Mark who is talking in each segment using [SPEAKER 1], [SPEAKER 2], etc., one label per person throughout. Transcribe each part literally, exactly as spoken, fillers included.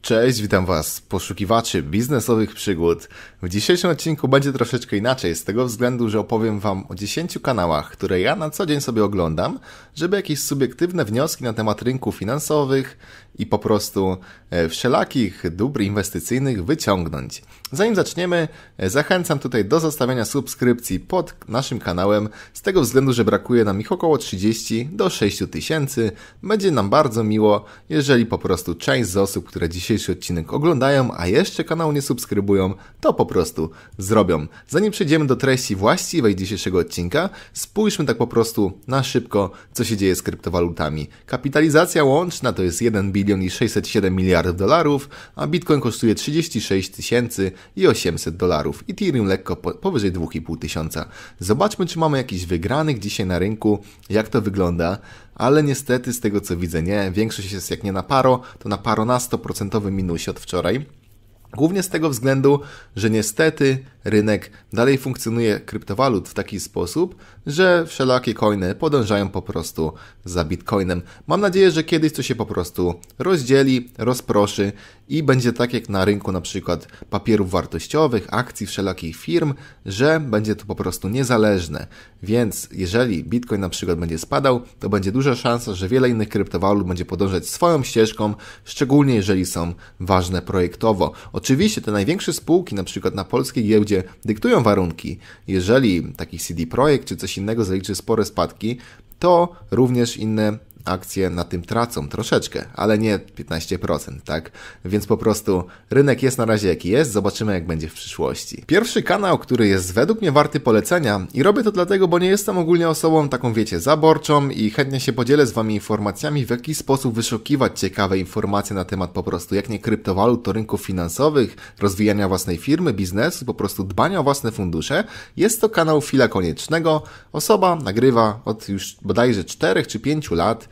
[SPEAKER 1] Cześć, witam Was, poszukiwaczy biznesowych przygód. W dzisiejszym odcinku będzie troszeczkę inaczej, z tego względu, że opowiem Wam o dziesięciu kanałach, które ja na co dzień sobie oglądam, żeby jakieś subiektywne wnioski na temat rynków finansowych i po prostu wszelakich dóbr inwestycyjnych wyciągnąć. Zanim zaczniemy, zachęcam tutaj do zostawiania subskrypcji pod naszym kanałem, z tego względu, że brakuje nam ich około trzydzieści do sześciu tysięcy. Będzie nam bardzo miło, jeżeli po prostu część z osób, które dzisiejszy odcinek oglądają, a jeszcze kanału nie subskrybują, to po prostu zrobią. Zanim przejdziemy do treści właściwej dzisiejszego odcinka, spójrzmy tak po prostu na szybko, co się dzieje z kryptowalutami. Kapitalizacja łączna to jest jeden bilion i sześćset siedem miliardów dolarów, a Bitcoin kosztuje trzydzieści sześć tysięcy i osiemset dolarów. Ethereum lekko po, powyżej dwa i pół tysiąca. Zobaczmy, czy mamy jakiś wygranych dzisiaj na rynku, jak to wygląda. Ale niestety z tego co widzę nie, większość jest jak nie na paro, to na paro na sto procent minusie od wczoraj. Głównie z tego względu, że niestety rynek dalej funkcjonuje kryptowalut w taki sposób, że wszelakie coiny podążają po prostu za Bitcoinem. Mam nadzieję, że kiedyś to się po prostu rozdzieli, rozproszy i będzie tak jak na rynku na przykład papierów wartościowych, akcji wszelakich firm, że będzie to po prostu niezależne. Więc jeżeli Bitcoin na przykład będzie spadał, to będzie duża szansa, że wiele innych kryptowalut będzie podążać swoją ścieżką, szczególnie jeżeli są ważne projektowo. Oczywiście te największe spółki, na przykład na polskiej giełdzie, dyktują warunki. Jeżeli taki C D Projekt czy coś innego zaliczy spore spadki, to również inne akcje na tym tracą troszeczkę, ale nie piętnaście procent, tak? Więc po prostu rynek jest na razie jaki jest, zobaczymy jak będzie w przyszłości. Pierwszy kanał, który jest według mnie warty polecenia i robię to dlatego, bo nie jestem ogólnie osobą taką, wiecie, zaborczą i chętnie się podzielę z Wami informacjami, w jaki sposób wyszukiwać ciekawe informacje na temat po prostu jak nie kryptowalut, to rynków finansowych, rozwijania własnej firmy, biznesu, po prostu dbania o własne fundusze. Jest to kanał Fila Koniecznego. Osoba nagrywa od już bodajże czterech czy pięciu lat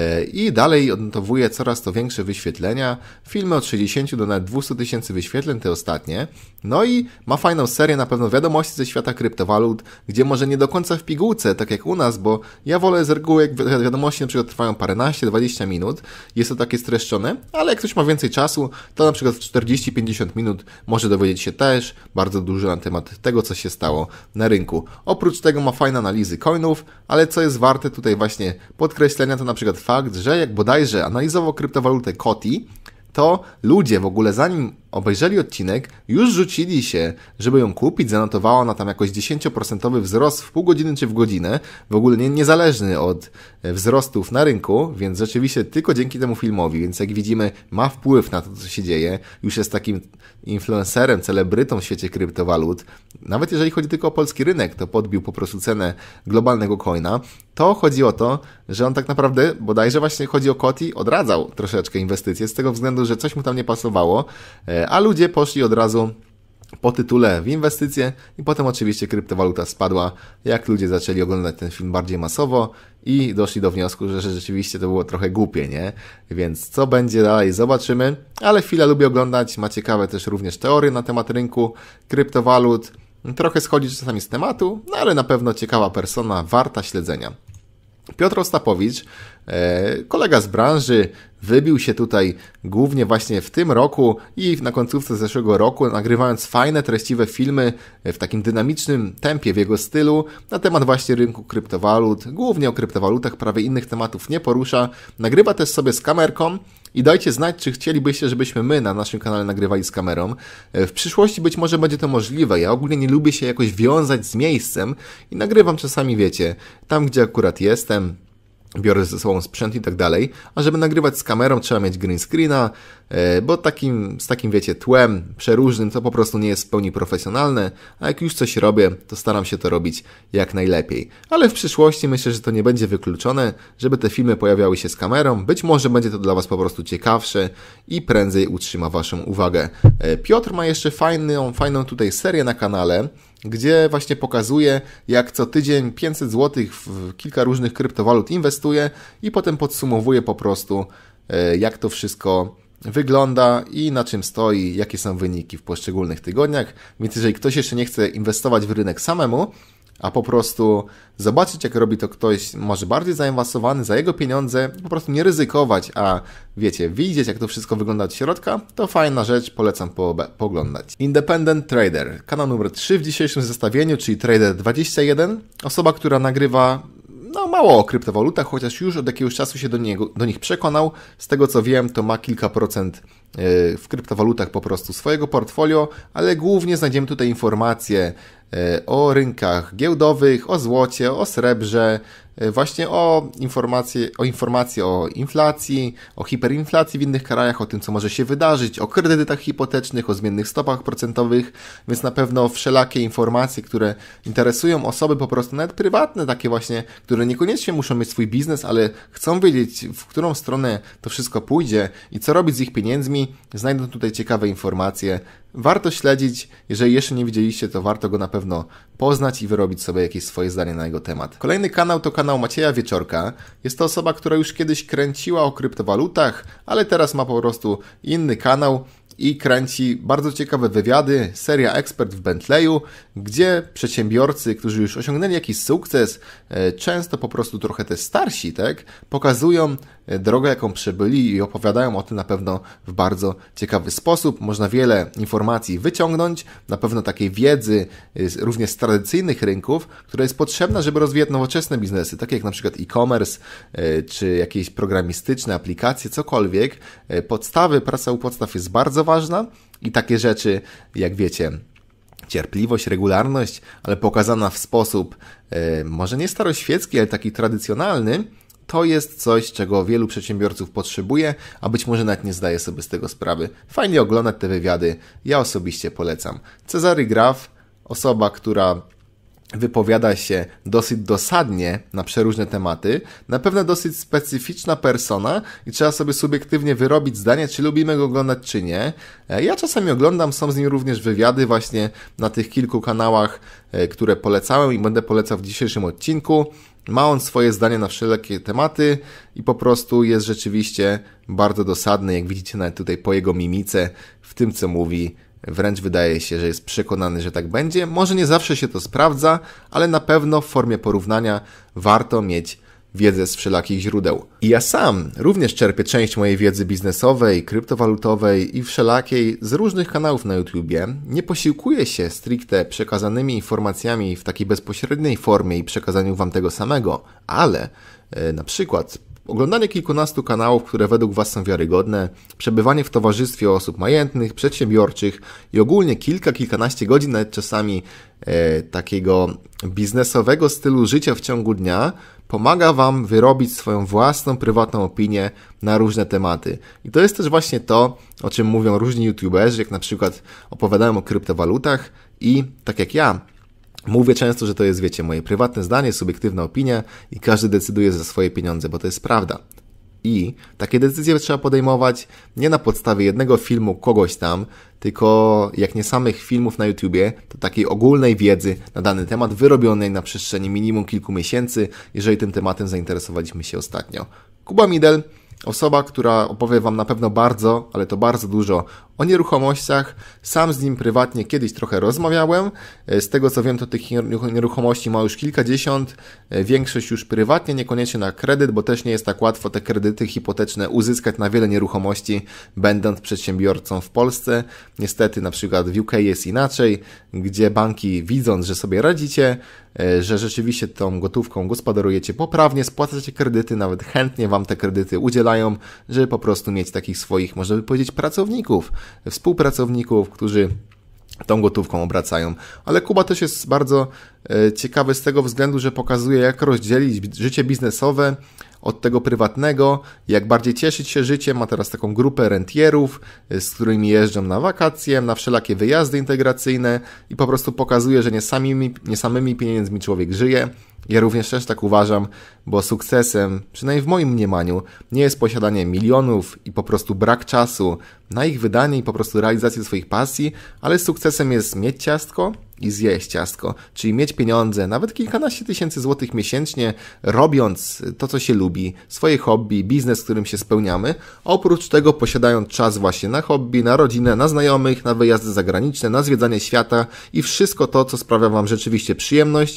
[SPEAKER 1] i dalej odnotowuje coraz to większe wyświetlenia. Filmy od sześćdziesięciu do nawet dwustu tysięcy wyświetleń, te ostatnie. No i ma fajną serię na pewno wiadomości ze świata kryptowalut, gdzie może nie do końca w pigułce, tak jak u nas, bo ja wolę z reguły, jak wiadomości na przykład trwają paręnaście do dwudziestu minut, jest to takie streszczone, ale jak ktoś ma więcej czasu, to na przykład w czterdzieści do pięćdziesięciu minut może dowiedzieć się też bardzo dużo na temat tego, co się stało na rynku. Oprócz tego ma fajne analizy coinów, ale co jest warte tutaj właśnie podkreślenia, to na przykład fakt, że jak bodajże analizował kryptowalutę Koti, to ludzie w ogóle zanim obejrzeli odcinek, już rzucili się, żeby ją kupić, zanotowała ona tam jakoś dziesięcioprocentowy wzrost w pół godziny czy w godzinę, w ogóle nie, niezależny od wzrostów na rynku, więc rzeczywiście tylko dzięki temu filmowi, więc jak widzimy ma wpływ na to, co się dzieje, już jest takim influencerem, celebrytą w świecie kryptowalut, nawet jeżeli chodzi tylko o polski rynek, to podbił po prostu cenę globalnego coina, to chodzi o to, że on tak naprawdę, bodajże właśnie chodzi o Koti, odradzał troszeczkę inwestycje z tego względu, że coś mu tam nie pasowało, a ludzie poszli od razu po tytule w inwestycje i potem oczywiście kryptowaluta spadła, jak ludzie zaczęli oglądać ten film bardziej masowo i doszli do wniosku, że rzeczywiście to było trochę głupie, nie? Więc co będzie dalej, zobaczymy, ale chwilę lubię oglądać, ma ciekawe też również teorie na temat rynku kryptowalut, trochę schodzi czasami z tematu, no ale na pewno ciekawa persona, warta śledzenia. Piotr Ostapowicz, kolega z branży, wybił się tutaj głównie właśnie w tym roku i na końcówce zeszłego roku, nagrywając fajne, treściwe filmy w takim dynamicznym tempie w jego stylu na temat właśnie rynku kryptowalut, głównie o kryptowalutach, prawie innych tematów nie porusza. Nagrywa też sobie z kamerką i dajcie znać, czy chcielibyście, żebyśmy my na naszym kanale nagrywali z kamerą. W przyszłości być może będzie to możliwe. Ja ogólnie nie lubię się jakoś wiązać z miejscem i nagrywam czasami, wiecie, tam gdzie akurat jestem, biorę ze sobą sprzęt i tak dalej, a żeby nagrywać z kamerą trzeba mieć green screena, bo takim, z takim wiecie, tłem przeróżnym to po prostu nie jest w pełni profesjonalne, a jak już coś robię, to staram się to robić jak najlepiej. Ale w przyszłości myślę, że to nie będzie wykluczone, żeby te filmy pojawiały się z kamerą, być może będzie to dla Was po prostu ciekawsze i prędzej utrzyma Waszą uwagę. Piotr ma jeszcze fajną, fajną tutaj serię na kanale, gdzie właśnie pokazuje, jak co tydzień pięćset złotych w kilka różnych kryptowalut inwestuje i potem podsumowuje po prostu, jak to wszystko wygląda i na czym stoi, jakie są wyniki w poszczególnych tygodniach. Więc jeżeli ktoś jeszcze nie chce inwestować w rynek samemu, a po prostu zobaczyć, jak robi to ktoś może bardziej zaawansowany za jego pieniądze, po prostu nie ryzykować, a wiecie, widzieć, jak to wszystko wygląda od środka, to fajna rzecz, polecam po, pooglądać. Independent Trader, kanał numer trzy w dzisiejszym zestawieniu, czyli Trader dwadzieścia jeden, osoba, która nagrywa no mało o kryptowalutach, chociaż już od jakiegoś czasu się do, niego, do nich przekonał. Z tego co wiem, to ma kilka procent w kryptowalutach po prostu swojego portfolio, ale głównie znajdziemy tutaj informacje o rynkach giełdowych, o złocie, o srebrze, właśnie o informacje, o informacje o inflacji, o hiperinflacji w innych krajach, o tym, co może się wydarzyć, o kredytach hipotecznych, o zmiennych stopach procentowych, więc na pewno wszelakie informacje, które interesują osoby po prostu nawet prywatne, takie właśnie, które niekoniecznie muszą mieć swój biznes, ale chcą wiedzieć, w którą stronę to wszystko pójdzie i co robić z ich pieniędzmi, znajdą tutaj ciekawe informacje. Warto śledzić, jeżeli jeszcze nie widzieliście, to warto go na pewno poznać i wyrobić sobie jakieś swoje zdanie na jego temat. Kolejny kanał to kanał Macieja Wieczorka. Jest to osoba, która już kiedyś kręciła o kryptowalutach, ale teraz ma po prostu inny kanał i kręci bardzo ciekawe wywiady, seria Ekspert w Bentleyu, gdzie przedsiębiorcy, którzy już osiągnęli jakiś sukces, często po prostu trochę te starsi, tak, pokazują drogę, jaką przebyli i opowiadają o tym na pewno w bardzo ciekawy sposób. Można wiele informacji wyciągnąć, na pewno takiej wiedzy również z tradycyjnych rynków, która jest potrzebna, żeby rozwijać nowoczesne biznesy, takie jak na przykład e-commerce, czy jakieś programistyczne aplikacje, cokolwiek. Podstawy, praca u podstaw jest bardzo ważna i takie rzeczy, jak wiecie, cierpliwość, regularność, ale pokazana w sposób e, może nie staroświecki, ale taki tradycjonalny, to jest coś, czego wielu przedsiębiorców potrzebuje, a być może nawet nie zdaje sobie z tego sprawy. Fajnie oglądać te wywiady, ja osobiście polecam. Cezary Graf, osoba, która wypowiada się dosyć dosadnie na przeróżne tematy, na pewno dosyć specyficzna persona i trzeba sobie subiektywnie wyrobić zdanie, czy lubimy go oglądać, czy nie. Ja czasami oglądam, są z nim również wywiady właśnie na tych kilku kanałach, które polecałem i będę polecał w dzisiejszym odcinku. Ma on swoje zdanie na wszelkie tematy i po prostu jest rzeczywiście bardzo dosadny, jak widzicie nawet tutaj po jego mimice, w tym co mówi. Wręcz wydaje się, że jest przekonany, że tak będzie. Może nie zawsze się to sprawdza, ale na pewno w formie porównania warto mieć wiedzę z wszelakich źródeł. I ja sam również czerpię część mojej wiedzy biznesowej, kryptowalutowej i wszelakiej z różnych kanałów na YouTubie. Nie posiłkuję się stricte przekazanymi informacjami w takiej bezpośredniej formie i przekazaniu wam tego samego, ale e, na przykład oglądanie kilkunastu kanałów, które według was są wiarygodne, przebywanie w towarzystwie osób majętnych, przedsiębiorczych i ogólnie kilka, kilkanaście godzin, nawet czasami e, takiego biznesowego stylu życia w ciągu dnia pomaga wam wyrobić swoją własną, prywatną opinię na różne tematy. I to jest też właśnie to, o czym mówią różni youtuberzy, jak na przykład opowiadają o kryptowalutach i tak jak ja, mówię często, że to jest, wiecie, moje prywatne zdanie, subiektywna opinia i każdy decyduje za swoje pieniądze, bo to jest prawda. I takie decyzje trzeba podejmować nie na podstawie jednego filmu kogoś tam, tylko jak nie samych filmów na YouTubie, to takiej ogólnej wiedzy na dany temat wyrobionej na przestrzeni minimum kilku miesięcy, jeżeli tym tematem zainteresowaliśmy się ostatnio. Kuba Midel, osoba, która opowie wam na pewno bardzo, ale to bardzo dużo o nieruchomościach. Sam z nim prywatnie kiedyś trochę rozmawiałem. Z tego co wiem, to tych nieruchomości ma już kilkadziesiąt. Większość już prywatnie, niekoniecznie na kredyt, bo też nie jest tak łatwo te kredyty hipoteczne uzyskać na wiele nieruchomości, będąc przedsiębiorcą w Polsce. Niestety na przykład w U K jest inaczej, gdzie banki, widząc, że sobie radzicie, że rzeczywiście tą gotówką gospodarujecie poprawnie, spłacacie kredyty, nawet chętnie wam te kredyty udzielają, żeby po prostu mieć takich swoich, można by powiedzieć, pracowników, współpracowników, którzy tą gotówką obracają. Ale Kuba też jest bardzo e, ciekawy z tego względu, że pokazuje, jak rozdzielić życie biznesowe od tego prywatnego, jak bardziej cieszyć się życiem. Ma teraz taką grupę rentierów, z którymi jeżdżą na wakacje, na wszelakie wyjazdy integracyjne i po prostu pokazuje, że nie samymi, nie samymi pieniędzmi człowiek żyje. Ja również też tak uważam, bo sukcesem, przynajmniej w moim mniemaniu, nie jest posiadanie milionów i po prostu brak czasu na ich wydanie i po prostu realizację swoich pasji, ale sukcesem jest mieć ciastko i zjeść ciastko, czyli mieć pieniądze, nawet kilkanaście tysięcy złotych miesięcznie, robiąc to, co się lubi, swoje hobby, biznes, którym się spełniamy, a oprócz tego posiadając czas właśnie na hobby, na rodzinę, na znajomych, na wyjazdy zagraniczne, na zwiedzanie świata i wszystko to, co sprawia wam rzeczywiście przyjemność,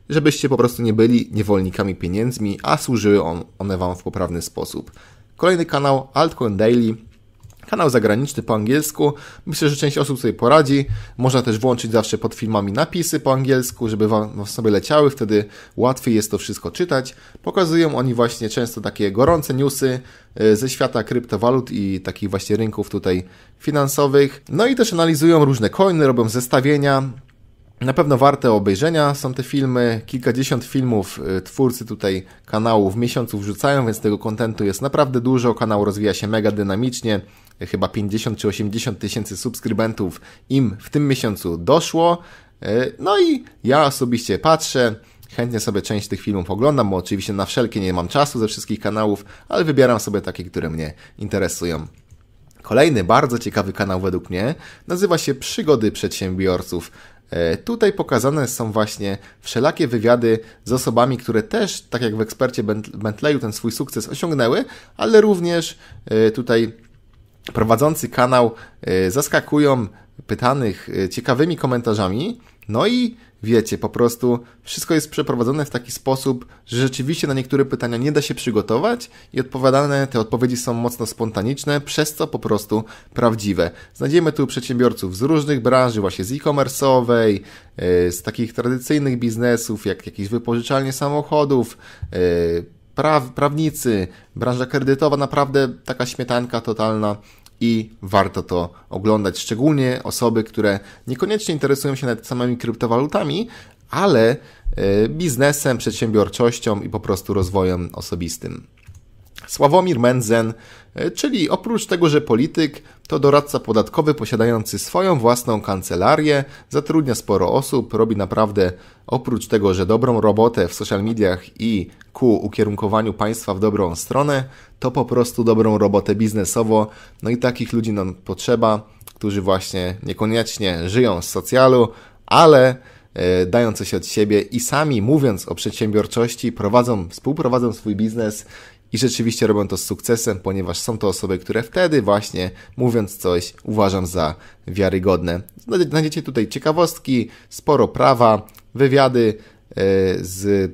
[SPEAKER 1] żebyście po prostu nie byli niewolnikami pieniędzmi, a służyły on, one Wam w poprawny sposób. Kolejny kanał Altcoin Daily. Kanał zagraniczny po angielsku. Myślę, że część osób sobie poradzi. Można też włączyć zawsze pod filmami napisy po angielsku, żeby Wam sobie leciały. Wtedy łatwiej jest to wszystko czytać. Pokazują oni właśnie często takie gorące newsy ze świata kryptowalut i takich właśnie rynków tutaj finansowych. No i też analizują różne coiny, robią zestawienia. Na pewno warte obejrzenia są te filmy. Kilkadziesiąt filmów twórcy tutaj kanału w miesiącu wrzucają, więc tego kontentu jest naprawdę dużo. Kanał rozwija się mega dynamicznie. Chyba pięćdziesiąt czy osiemdziesiąt tysięcy subskrybentów im w tym miesiącu doszło. No i ja osobiście patrzę, chętnie sobie część tych filmów oglądam, bo oczywiście na wszelkie nie mam czasu ze wszystkich kanałów, ale wybieram sobie takie, które mnie interesują. Kolejny bardzo ciekawy kanał według mnie nazywa się Przygody Przedsiębiorców. Tutaj pokazane są właśnie wszelakie wywiady z osobami, które też, tak jak w Ekspercie Bentleyu, ten swój sukces osiągnęły, ale również tutaj prowadzący kanał zaskakują pytanych ciekawymi komentarzami. No i wiecie, po prostu wszystko jest przeprowadzone w taki sposób, że rzeczywiście na niektóre pytania nie da się przygotować i odpowiadane, te odpowiedzi są mocno spontaniczne, przez co po prostu prawdziwe. Znajdziemy tu przedsiębiorców z różnych branży, właśnie z e-commerce'owej, z takich tradycyjnych biznesów, jak jakieś wypożyczalnie samochodów, praw, prawnicy, branża kredytowa, naprawdę taka śmietanka totalna. I warto to oglądać, szczególnie osoby, które niekoniecznie interesują się nawet samymi kryptowalutami, ale biznesem, przedsiębiorczością i po prostu rozwojem osobistym. Sławomir Mentzen, czyli oprócz tego, że polityk, to doradca podatkowy posiadający swoją własną kancelarię, zatrudnia sporo osób, robi naprawdę oprócz tego, że dobrą robotę w social mediach i ku ukierunkowaniu państwa w dobrą stronę, to po prostu dobrą robotę biznesowo. No i takich ludzi nam potrzeba, którzy właśnie niekoniecznie żyją z socjalu, ale dają coś od siebie i sami mówiąc o przedsiębiorczości prowadzą, współprowadzą swój biznes i rzeczywiście robią to z sukcesem, ponieważ są to osoby, które wtedy właśnie mówiąc coś uważam za wiarygodne. Znajdziecie tutaj ciekawostki, sporo prawa, wywiady z,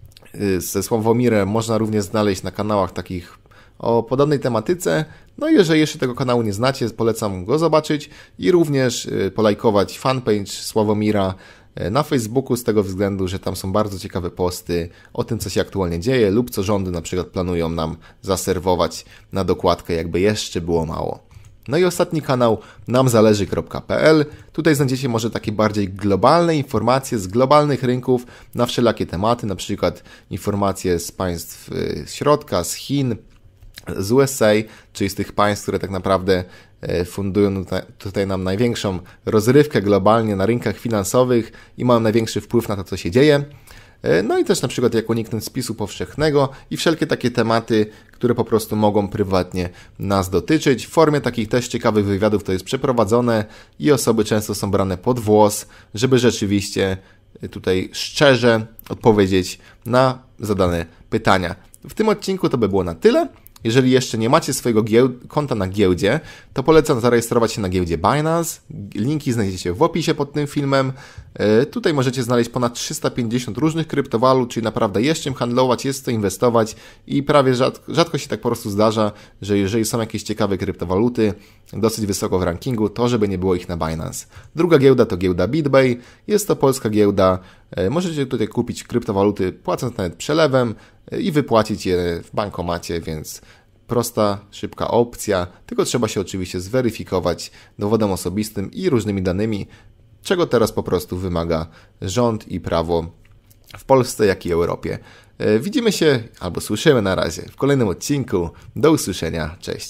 [SPEAKER 1] ze Sławomirem można również znaleźć na kanałach takich o podobnej tematyce. No i jeżeli jeszcze tego kanału nie znacie, polecam go zobaczyć i również polajkować fanpage Sławomira na Facebooku z tego względu, że tam są bardzo ciekawe posty o tym, co się aktualnie dzieje lub co rządy na przykład planują nam zaserwować na dokładkę, jakby jeszcze było mało. No i ostatni kanał namzależy kropka pe el. Tutaj znajdziecie może takie bardziej globalne informacje z globalnych rynków na wszelakie tematy, na przykład informacje z państw środka, z Chin, z U S A, czyli z tych państw, które tak naprawdę fundują tutaj nam największą rozrywkę globalnie na rynkach finansowych i mają największy wpływ na to, co się dzieje. No i też na przykład jak uniknąć spisu powszechnego i wszelkie takie tematy, które po prostu mogą prywatnie nas dotyczyć. W formie takich też ciekawych wywiadów to jest przeprowadzone i osoby często są brane pod włos, żeby rzeczywiście tutaj szczerze odpowiedzieć na zadane pytania. W tym odcinku to by było na tyle. Jeżeli jeszcze nie macie swojego gieł- konta na giełdzie, to polecam zarejestrować się na giełdzie Binance. Linki znajdziecie w opisie pod tym filmem. Yy, tutaj możecie znaleźć ponad trzysta pięćdziesiąt różnych kryptowalut, czyli naprawdę jest czym handlować, jest co inwestować i prawie rzadko, rzadko się tak po prostu zdarza, że jeżeli są jakieś ciekawe kryptowaluty dosyć wysoko w rankingu, to żeby nie było ich na Binance. Druga giełda to giełda BitBay. Jest to polska giełda. Yy, możecie tutaj kupić kryptowaluty płacąc nawet przelewem yy, i wypłacić je w bankomacie, więc prosta, szybka opcja, tylko trzeba się oczywiście zweryfikować dowodem osobistym i różnymi danymi, czego teraz po prostu wymaga rząd i prawo w Polsce, jak i Europie. Widzimy się albo słyszymy na razie w kolejnym odcinku. Do usłyszenia, cześć.